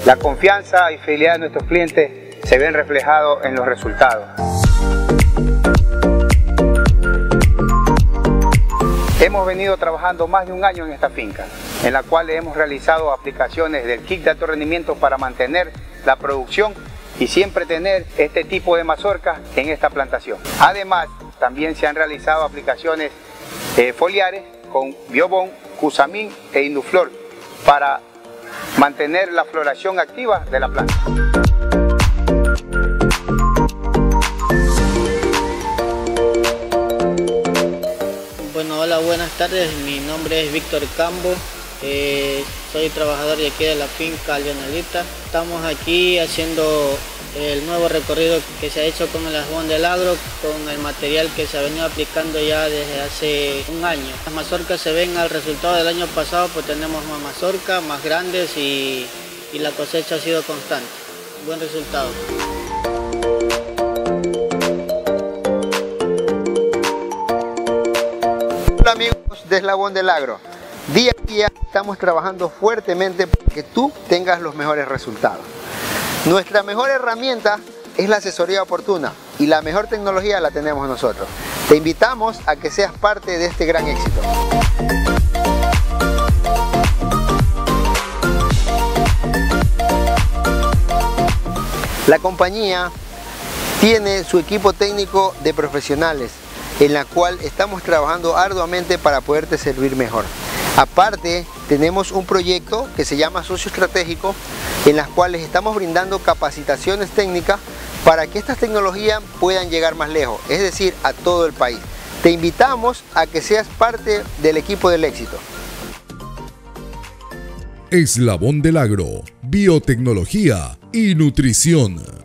La confianza y fidelidad de nuestros clientes se ven reflejados en los resultados. Hemos venido trabajando más de un año en esta finca, en la cual hemos realizado aplicaciones del kit de alto rendimiento para mantener la producción y siempre tener este tipo de mazorcas en esta plantación. Además, también se han realizado aplicaciones foliares con Biobon, Cusamín e Induflor para mantener la floración activa de la planta. Bueno, hola, buenas tardes. Mi nombre es Víctor Cambo. Soy trabajador de aquí de la finca Leonelita. Estamos aquí haciendo el nuevo recorrido que se ha hecho con el jabón del agro, con el material que se ha venido aplicando ya desde hace un año. Las mazorcas se ven al resultado del año pasado, pues tenemos más mazorcas, más grandes y la cosecha ha sido constante. Buen resultado. Hola amigos de Eslabón del Agro. Día a día estamos trabajando fuertemente para que tú tengas los mejores resultados. Nuestra mejor herramienta es la asesoría oportuna y la mejor tecnología la tenemos nosotros. Te invitamos a que seas parte de este gran éxito. La compañía tiene su equipo técnico de profesionales en la cual estamos trabajando arduamente para poderte servir mejor. Aparte, tenemos un proyecto que se llama Socio Estratégico, en las cuales estamos brindando capacitaciones técnicas para que estas tecnologías puedan llegar más lejos, es decir, a todo el país. Te invitamos a que seas parte del equipo del éxito. Eslabón del Agro, biotecnología y nutrición.